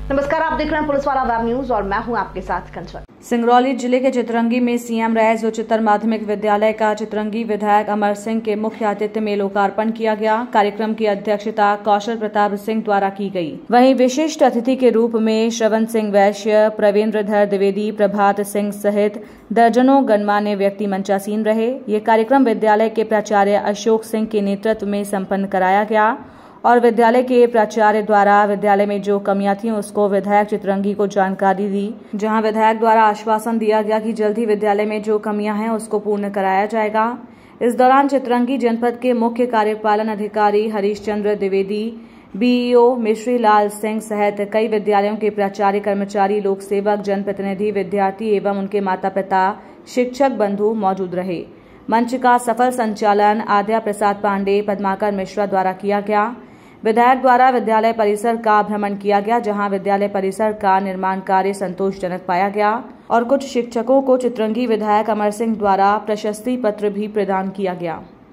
नमस्कार, आप देख रहे हैं पुलिस वाला वेब न्यूज और मैं हूं आपके साथ कंचन। सिंगरौली जिले के चितरंगी में सीएम रैज उच्चतर माध्यमिक विद्यालय का चितरंगी विधायक अमर सिंह के मुख्य आतिथ्य में लोकार्पण किया गया। कार्यक्रम की अध्यक्षता कौशल प्रताप सिंह द्वारा की गई। वहीं विशिष्ट अतिथि के रूप में श्रवण सिंह वैश्य, प्रवीन्द्रधर द्विवेदी, प्रभात सिंह सहित दर्जनों गणमान्य व्यक्ति मंचासीन रहे। ये कार्यक्रम विद्यालय के प्राचार्य अशोक सिंह के नेतृत्व में संपन्न कराया गया और विद्यालय के प्राचार्य द्वारा विद्यालय में जो कमियां थीं उसको विधायक चितरंगी को जानकारी दी, जहां विधायक द्वारा आश्वासन दिया गया कि जल्द ही विद्यालय में जो कमियां हैं उसको पूर्ण कराया जाएगा। इस दौरान चितरंगी जनपद के मुख्य कार्यपालन अधिकारी हरीशचंद्र द्विवेदी, बीईओ मिश्री लाल सिंह सहित कई विद्यालयों के प्राचार्य, कर्मचारी, लोक सेवक, जनप्रतिनिधि, विद्यार्थी एवं उनके माता पिता, शिक्षक बंधु मौजूद रहे। मंच का सफल संचालन आद्या प्रसाद पांडे, पद्माकर मिश्रा द्वारा किया गया। विधायक द्वारा विद्यालय परिसर का भ्रमण किया गया, जहां विद्यालय परिसर का निर्माण कार्य संतोषजनक पाया गया और कुछ शिक्षकों को चितरंगी विधायक अमर सिंह द्वारा प्रशस्ति पत्र भी प्रदान किया गया।